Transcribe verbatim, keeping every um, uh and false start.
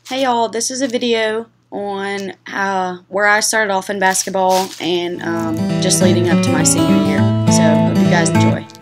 Hey y'all, this is a video on how, where I started off in basketball and um, just leading up to my senior year. So hope you guys enjoy.